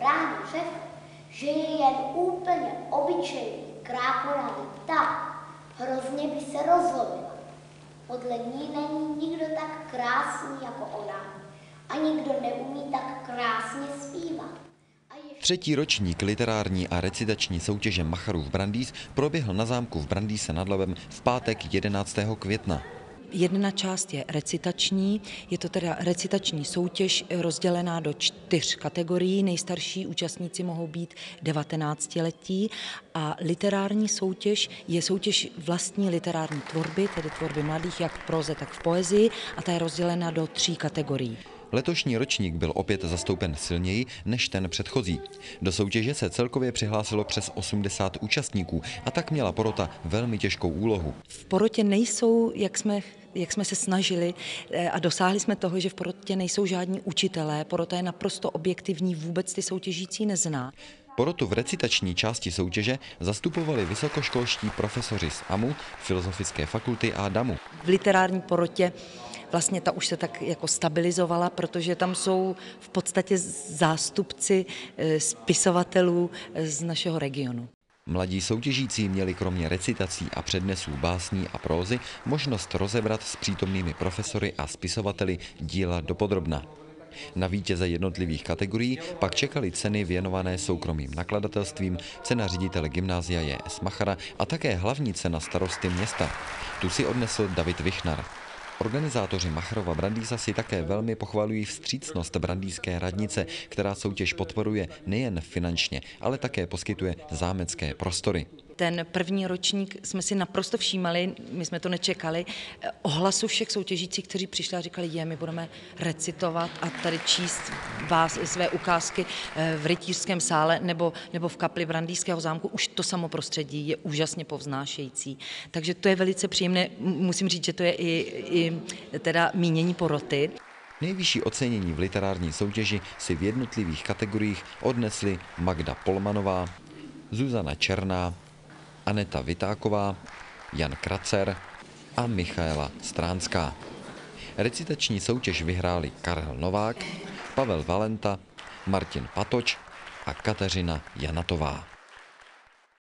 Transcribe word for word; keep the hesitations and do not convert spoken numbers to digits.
ráno řekl, že je jen úplně obyčejný krákoravý pták, hrozně by se rozlobila. Podle ní není nikdo tak krásný jako ona a nikdo neumí tak krásně zpívat. Třetí ročník literární a recitační soutěže Macharův Brandýs proběhl na zámku v Brandýse nad Labem v pátek jedenáctého května. Jedna část je recitační, je to teda recitační soutěž rozdělená do čtyř kategorií. Nejstarší účastníci mohou být devatenáctiletí a literární soutěž je soutěž vlastní literární tvorby, tedy tvorby mladých jak v próze, tak v poezii, a ta je rozdělena do tří kategorií. Letošní ročník byl opět zastoupen silněji než ten předchozí. Do soutěže se celkově přihlásilo přes osmdesát účastníků a tak měla porota velmi těžkou úlohu. V porotě nejsou, jak jsme, jak jsme se snažili a dosáhli jsme toho, že v porotě nejsou žádní učitelé. Porota je naprosto objektivní, vůbec ty soutěžící nezná. Porotu v recitační části soutěže zastupovali vysokoškolští profesoři z A M U, Filozofické fakulty a D A M U. V literární porotě vlastně ta už se tak jako stabilizovala, protože tam jsou v podstatě zástupci spisovatelů z našeho regionu. Mladí soutěžící měli kromě recitací a přednesů básní a prózy možnost rozebrat s přítomnými profesory a spisovateli díla dopodrobna. Na vítěze jednotlivých kategorií pak čekaly ceny věnované soukromým nakladatelstvím, cena ředitele gymnázia J S Machara a také hlavní cena starosty města. Tu si odnesl David Vichnar. Organizátoři Macharova Brandýsa si také velmi pochvalují vstřícnost brandýské radnice, která soutěž podporuje nejen finančně, ale také poskytuje zámecké prostory. Ten první ročník jsme si naprosto všímali, my jsme to nečekali, ohlasu všech soutěžících, kteří přišli a říkali, je, my budeme recitovat a tady číst vás, své ukázky v rytířském sále nebo, nebo v kapli Brandýského zámku. Už to samo prostředí je úžasně povznášející. Takže to je velice příjemné, musím říct, že to je i, i teda mínění poroty. Nejvyšší ocenění v literární soutěži si v jednotlivých kategoriích odnesly Magda Polmanová, Zuzana Černá, Aneta Vitáková, Jan Kracer a Michaela Stránská. Recitační soutěž vyhráli Karel Novák, Pavel Valenta, Martin Patoč a Kateřina Janatová.